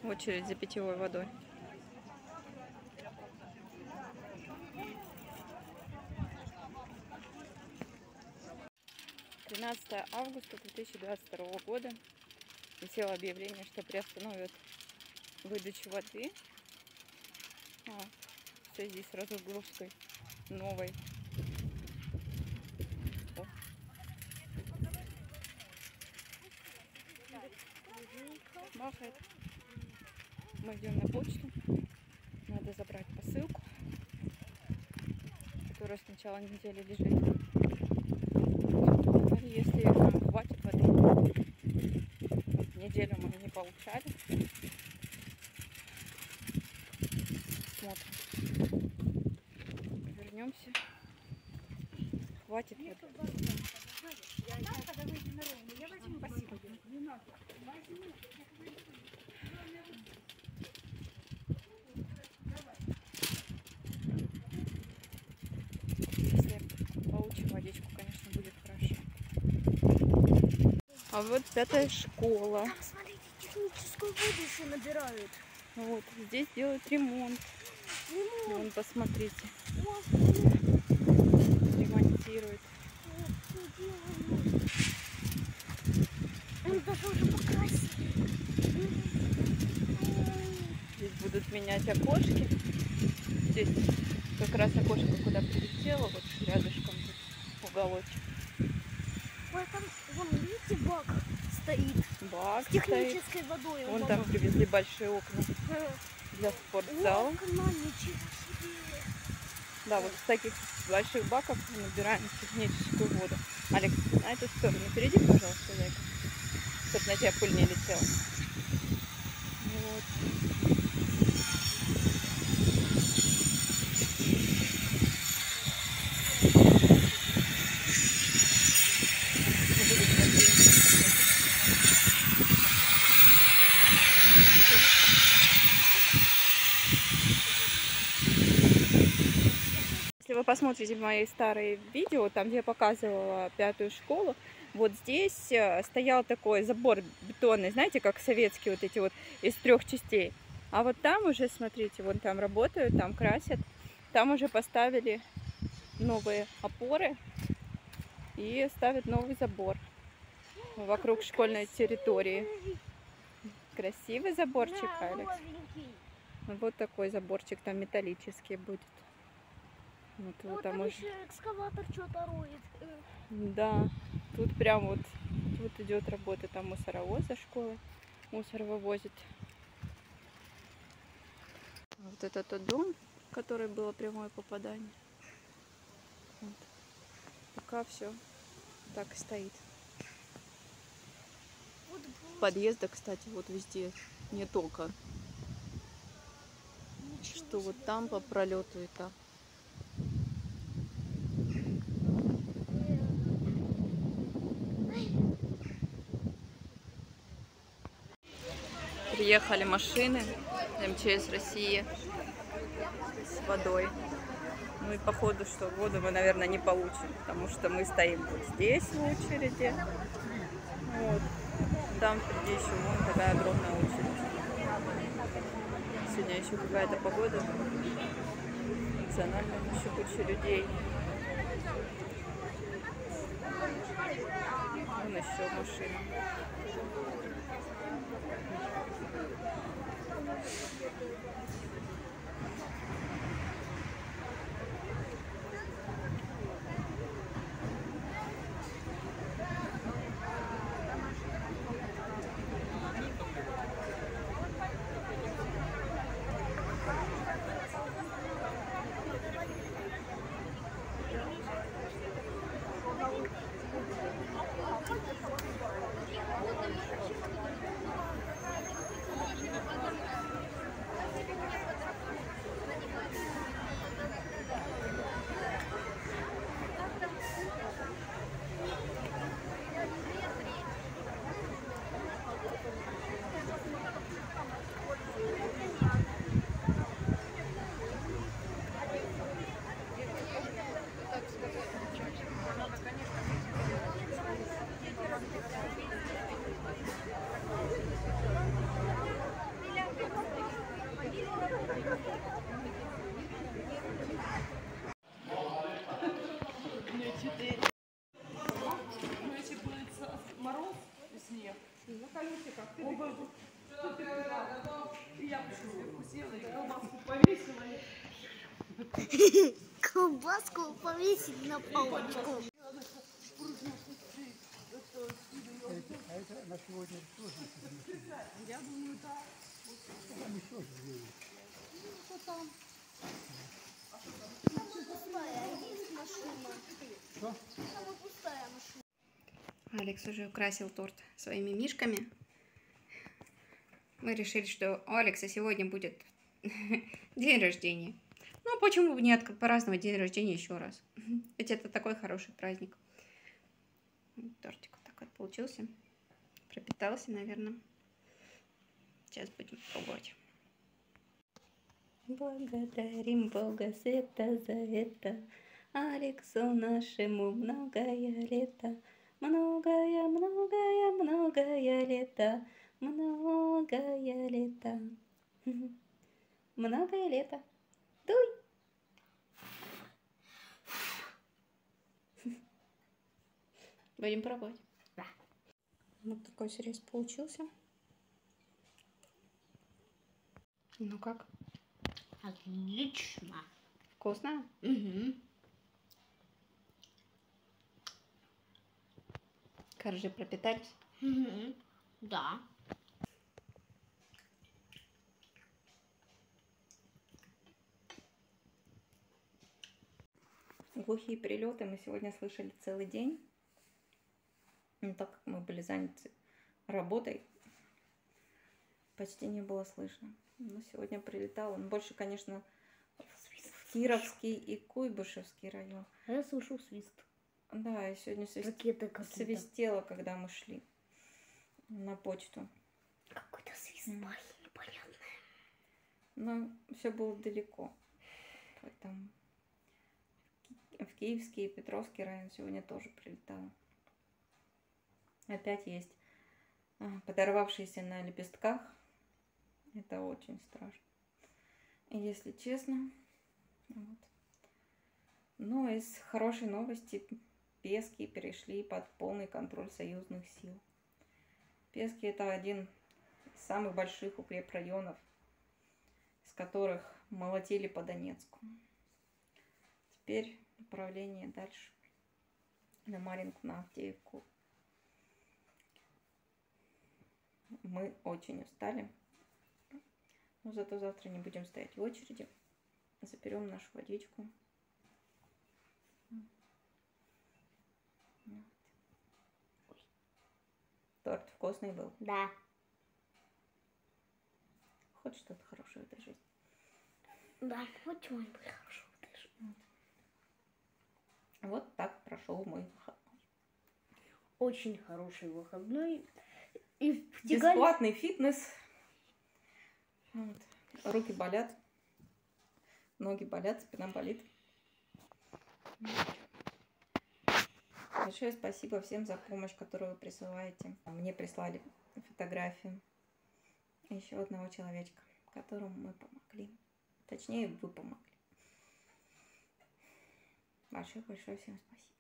очередь за питьевой водой. 13 августа 2022 года. Висело объявление, что приостановят выдачу воды в связи с разгрузкой новой. Махает. Мы идем на почту. Надо забрать посылку, которая с начала недели лежит. Если нам хватит воды. Неделю мы не получали. Смотрим. Вернемся. Хватит воды. Если получим водичку, конечно, будет хорошо. А вот 5-я школа. Там, смотрите, техническую воду еще набирают. Вот, здесь делают ремонт. Вон, посмотрите. Ремонтируют. Он даже уже покрасил. Здесь будут менять окошки. Здесь как раз окошко, куда прилетело, вот рядышком тут уголочек. Ой, там, вон, видите, бак стоит. Бак с технической стоит. водой. Вон там привезли большие окна для спортзала. Окна, ничего себе. Да, вот с таких больших баков набираем техническую воду. Алекс, на эту сторону перейди, пожалуйста, зайка, чтобы на тебя пыль не летела. Вот. Если вы посмотрите мои старые видео, там где я показывала 5-ю школу, вот здесь стоял такой забор бетонный, знаете, как советские вот эти вот из 3 частей. А вот там уже, смотрите, вон там работают, там красят, там уже поставили новые опоры и ставят новый забор вокруг школьной территории. Красивый заборчик, Алекс. Вот такой заборчик, там металлический будет. Вот там уже еще экскаватор что-то роет. Да, тут прям вот тут идет работа, там мусоровоз за школой мусор вывозит. Вот это тот дом, в который было прямое попадание. Вот. Пока все так и стоит. Подъезда, кстати, вот везде, не только. Что вот там по пролету и так. Приехали машины МЧС России с водой. Ну и походу, что воду мы, наверное, не получим, потому что мы стоим вот здесь в очереди. Вот. Там впереди еще вон такая огромная очередь. Сегодня еще какая-то погода. Национальная еще куча людей. Вон еще машина. Колбаску повесить на палочку. А это на сегодня тоже. Я думаю, да. Там еще же. Там и пустая, а есть машина. Что? Там и пустая машина. Алекс уже украсил торт своими мишками. Мы решили, что у Алекса сегодня будет день рождения. Ну, почему бы не праздновать день рождения еще раз? Ведь это такой хороший праздник. Тортик вот такой получился. Пропитался, наверное. Сейчас будем пробовать. Благодарим Бога света за это. Алексу нашему многое лето. Многое, многое, многое лето. Многое лето. Многое лето. Дуй! Будем пробовать. Да. Вот такой срез получился. Ну как? Отлично. Вкусно? Угу. Коржи пропитались? Угу. Да. Глухие прилеты мы сегодня слышали целый день. Но так как мы были заняты работой, почти не было слышно. Но сегодня прилетало. Но больше, конечно, в Кировский и Куйбышевский район. А я слышу свист. Да, и сегодня Ракеты какие-то. свистело, когда мы шли на почту. Какой-то свист непонятный. Но все было далеко. Поэтому в Киевский и Петровский район сегодня тоже прилетало. Опять есть подорвавшиеся на лепестках. Это очень страшно. И если честно. Вот. Но из хорошей новости Пески перешли под полный контроль союзных сил. Пески — это один из самых больших укрепрайонов, из которых молотили по Донецку. Теперь направление дальше на Марьинку, на Авдеевку. Мы очень устали, но зато завтра не будем стоять в очереди. Заберем нашу водичку. Торт вкусный был. Да. Хоть что-то хорошее в этой жизни. Да, вот чего-нибудь хорошего даже. Вот так прошел мой выходной. Очень хороший выходной. И в Тигале... Бесплатный фитнес. Вот. Руки болят, ноги болят, спина болит. Большое спасибо всем за помощь, которую вы присылаете. Мне прислали фотографию еще одного человечка, которому мы помогли. Точнее, вы помогли. Большое-большое всем спасибо.